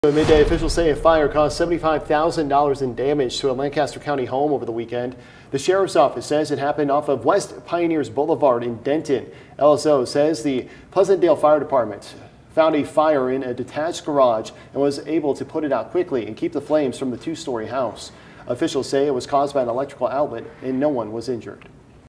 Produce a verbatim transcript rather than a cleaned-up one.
Midday officials say a fire caused seventy-five thousand dollars in damage to a Lancaster County home over the weekend. The sheriff's office says it happened off of West Pioneers Boulevard in Denton. L S O says the Pleasantdale Fire Department found a fire in a detached garage and was able to put it out quickly and keep the flames from the two-story house. Officials say it was caused by an electrical outlet and no one was injured.